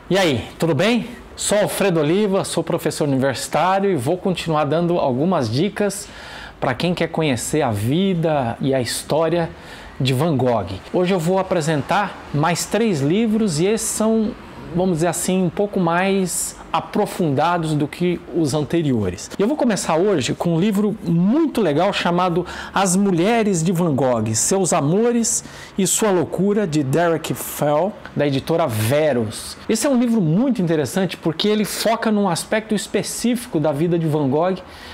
E aí, tudo bem? Sou Alfredo Oliva, sou professor universitário e vou continuar dando algumas dicas para quem quer conhecer a vida e a história de Van Gogh. Hoje eu vou apresentar mais 3 livros e esses são, vamos dizer assim, um pouco mais aprofundados do que os anteriores. Eu vou começar hoje com um livro muito legal chamado As Mulheres de Van Gogh, Seus Amores e Sua Loucura, de Derek Fell, da editora Verus. Esse é um livro muito interessante porque ele foca num aspecto específico da vida de Van Gogh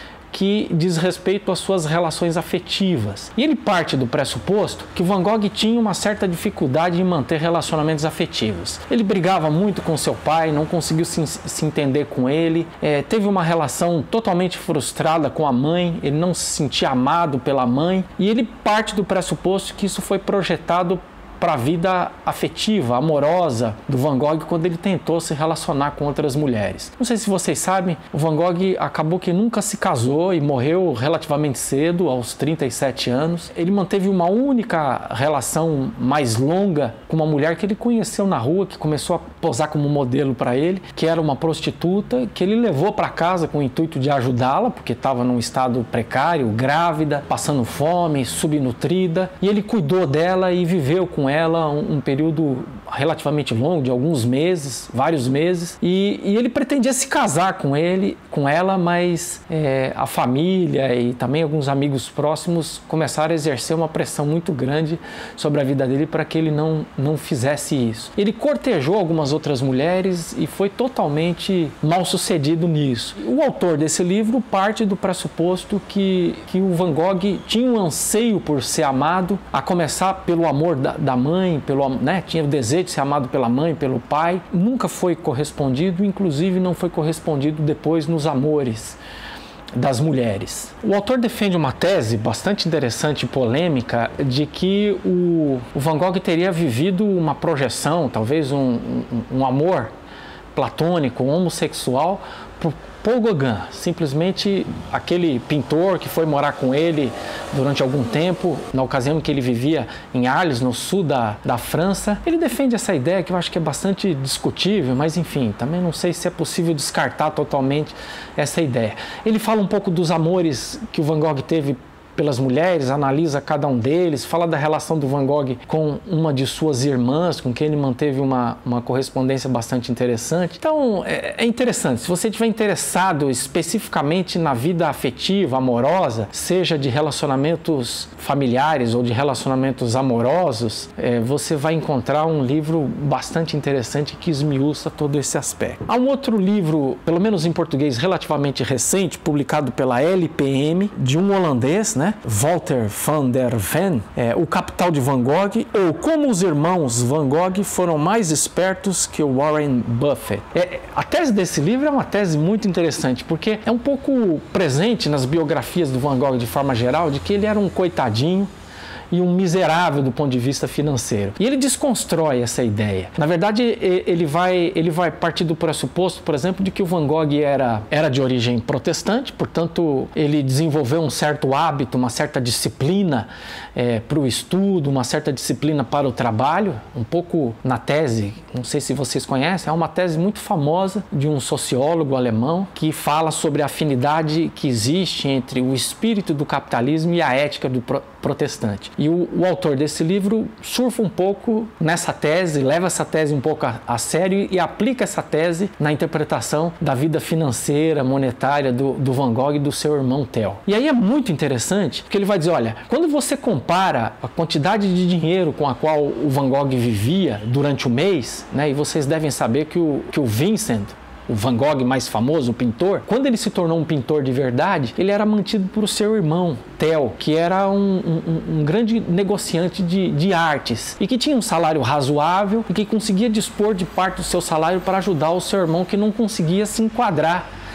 que diz respeito às suas relações afetivas. E ele parte do pressuposto que Van Gogh tinha uma certa dificuldade em manter relacionamentos afetivos. Ele brigava muito com seu pai, não conseguiu se entender com ele, teve uma relação totalmente frustrada com a mãe, ele não se sentia amado pela mãe, e ele parte do pressuposto que isso foi projetado para a vida afetiva, amorosa do Van Gogh quando ele tentou se relacionar com outras mulheres. Não sei se vocês sabem, o Van Gogh acabou que nunca se casou e morreu relativamente cedo, aos 37 anos. Ele manteve uma única relação mais longa com uma mulher que ele conheceu na rua, que começou a posar como modelo para ele, que era uma prostituta, que ele levou para casa com o intuito de ajudá-la, porque estava num estado precário, grávida, passando fome, subnutrida, e ele cuidou dela e viveu com ela um período relativamente longo, de alguns meses, vários meses, e ele pretendia se casar com ela, mas a família e também alguns amigos próximos começaram a exercer uma pressão muito grande sobre a vida dele para que ele não fizesse isso. Ele cortejou algumas outras mulheres e foi totalmente mal sucedido nisso. O autor desse livro parte do pressuposto que o Van Gogh tinha um anseio por ser amado, a começar pelo amor da mãe, tinha o desejo de ser amado pela mãe, pelo pai, nunca foi correspondido, inclusive não foi correspondido depois nos amores das mulheres. O autor defende uma tese bastante interessante e polêmica de que o Van Gogh teria vivido uma projeção, talvez um amor platônico, homossexual, por Paul Gauguin, simplesmente aquele pintor que foi morar com ele durante algum tempo, na ocasião em que ele vivia em Arles, no sul da França. Ele defende essa ideia que eu acho que é bastante discutível, mas enfim, também não sei se é possível descartar totalmente essa ideia. Ele fala um pouco dos amores que o Van Gogh teve pelas mulheres, analisa cada um deles, fala da relação do Van Gogh com uma de suas irmãs, com quem ele manteve uma correspondência bastante interessante. Então, é interessante. Se você estiver interessado especificamente na vida afetiva, amorosa, seja de relacionamentos familiares ou de relacionamentos amorosos, você vai encontrar um livro bastante interessante que esmiuça todo esse aspecto. Há um outro livro, pelo menos em português, relativamente recente, publicado pela LPM, de um holandês, Walter van der Ven, O Capital de Van Gogh, ou Como os Irmãos Van Gogh Foram Mais Espertos que Warren Buffett. A tese desse livro é uma tese muito interessante, porque é um pouco presente nas biografias do Van Gogh de forma geral, de que ele era um coitadinho e um miserável do ponto de vista financeiro. E ele desconstrói essa ideia. Na verdade, ele vai partir do pressuposto, por exemplo, de que o Van Gogh era de origem protestante, portanto, ele desenvolveu um certo hábito, uma certa disciplina para o estudo, uma certa disciplina para o trabalho, um pouco na tese, não sei se vocês conhecem, é uma tese muito famosa de um sociólogo alemão que fala sobre a afinidade que existe entre o espírito do capitalismo e a ética do protestante. E o autor desse livro surfa um pouco nessa tese, leva essa tese um pouco a sério e aplica essa tese na interpretação da vida financeira, monetária do Van Gogh e do seu irmão Theo. E aí é muito interessante, porque ele vai dizer, olha, quando você compara a quantidade de dinheiro com a qual o Van Gogh vivia durante o mês, e vocês devem saber que o Vincent, o Van Gogh mais famoso, o pintor, quando ele se tornou um pintor de verdade, ele era mantido por seu irmão, Theo, que era um grande negociante de artes e que tinha um salário razoável e que conseguia dispor de parte do seu salário para ajudar o seu irmão que não conseguia se enquadrar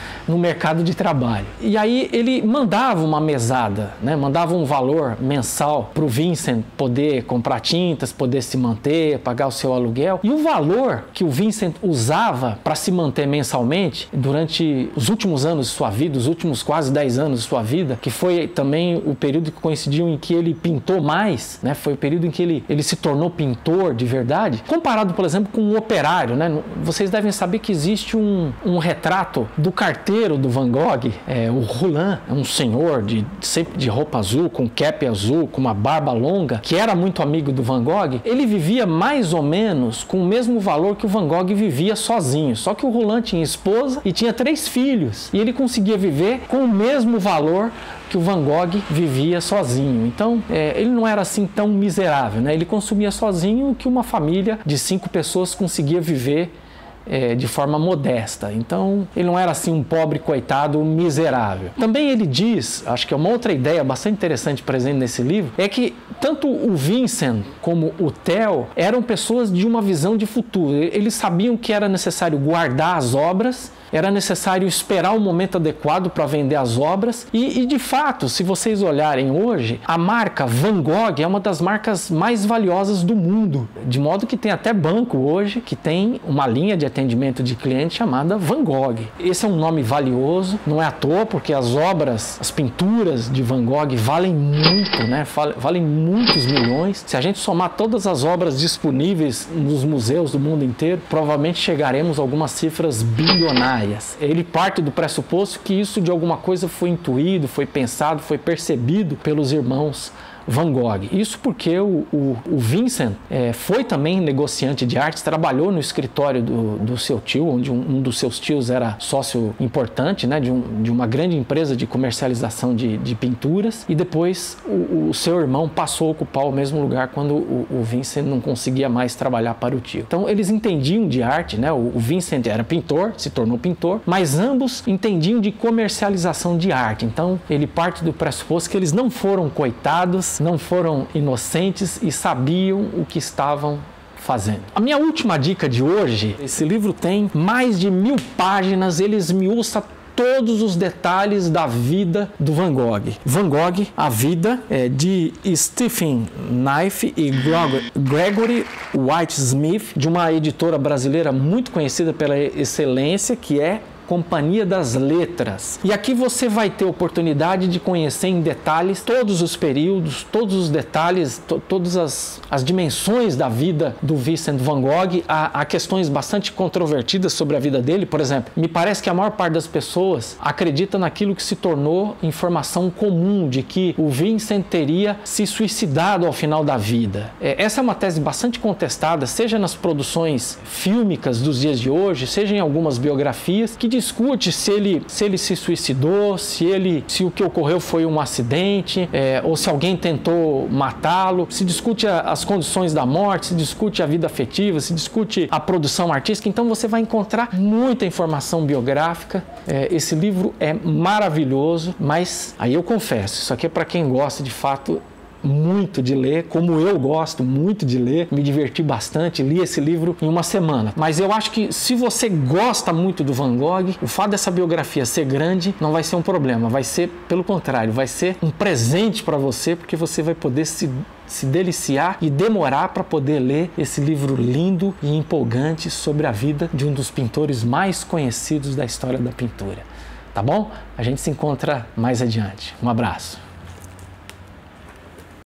no mercado de trabalho. E aí ele mandava uma mesada, né? Mandava um valor mensal para o Vincent poder comprar tintas, poder se manter, pagar o seu aluguel. E o valor que o Vincent usava para se manter mensalmente durante os últimos anos de sua vida, os últimos quase 10 anos de sua vida, que foi também o período que coincidiu em que ele pintou mais, né? Foi o período em que ele se tornou pintor de verdade, comparado, por exemplo, com um operário, né? Vocês devem saber que existe um retrato do carteiro do Van Gogh, o Roland, é um senhor sempre de roupa azul, com cap azul, com uma barba longa, que era muito amigo do Van Gogh. Ele vivia mais ou menos com o mesmo valor que o Van Gogh vivia sozinho, só que o Roland tinha esposa e tinha 3 filhos, e ele conseguia viver com o mesmo valor que o Van Gogh vivia sozinho. Então, ele não era assim tão miserável, né? Ele consumia sozinho o que uma família de 5 pessoas conseguia viver de forma modesta. Então, ele não era assim um pobre coitado miserável. Também ele diz, acho que é uma outra ideia bastante interessante presente nesse livro, é que tanto o Vincent como o Theo eram pessoas de uma visão de futuro. Eles sabiam que era necessário guardar as obras, era necessário esperar o momento adequado para vender as obras e de fato, se vocês olharem hoje, a marca Van Gogh é uma das marcas mais valiosas do mundo, de modo que tem até banco hoje que tem uma linha de atendimento de cliente chamada Van Gogh. Esse é um nome valioso, não é à toa, porque as obras, as pinturas de Van Gogh valem muito, né? Valem muitos milhões. Se a gente somar todas as obras disponíveis nos museus do mundo inteiro, provavelmente chegaremos a algumas cifras bilionárias. Ele parte do pressuposto que isso de alguma coisa foi intuído, foi pensado, foi percebido pelos irmãos Van Gogh. Isso porque o Vincent foi também negociante de artes, trabalhou no escritório do seu tio, onde um dos seus tios era sócio importante, né, de uma grande empresa de comercialização de pinturas, e depois o seu irmão passou a ocupar o mesmo lugar quando o Vincent não conseguia mais trabalhar para o tio. Então eles entendiam de arte, né? O Vincent era pintor, se tornou pintor, mas ambos entendiam de comercialização de arte. Então ele parte do pressuposto que eles não foram coitados, não foram inocentes e sabiam o que estavam fazendo. A minha última dica de hoje, esse livro tem mais de 1000 páginas, ele esmiuça todos os detalhes da vida do Van Gogh. Van Gogh, a vida de Stephen Knife e Gregory White Smith, de uma editora brasileira muito conhecida pela excelência, que é Companhia das Letras. E aqui você vai ter oportunidade de conhecer em detalhes todos os períodos, todos os detalhes, todas as dimensões da vida do Vincent Van Gogh. Há questões bastante controvertidas sobre a vida dele. Por exemplo, me parece que a maior parte das pessoas acredita naquilo que se tornou informação comum, de que o Vincent teria se suicidado ao final da vida. Essa é uma tese bastante contestada, seja nas produções fílmicas dos dias de hoje, seja em algumas biografias, que discute se ele se suicidou, se o que ocorreu foi um acidente, ou se alguém tentou matá-lo. Se discute as condições da morte, se discute a vida afetiva, se discute a produção artística. Então você vai encontrar muita informação biográfica. Esse livro é maravilhoso, mas aí eu confesso, isso aqui é para quem gosta de fato muito de ler, como eu gosto muito de ler, me diverti bastante, li esse livro em uma semana. Mas eu acho que se você gosta muito do Van Gogh, o fato dessa biografia ser grande não vai ser um problema, vai ser, pelo contrário, vai ser um presente para você, porque você vai poder se deliciar e demorar para poder ler esse livro lindo e empolgante sobre a vida de um dos pintores mais conhecidos da história da pintura. Tá bom? A gente se encontra mais adiante. Um abraço.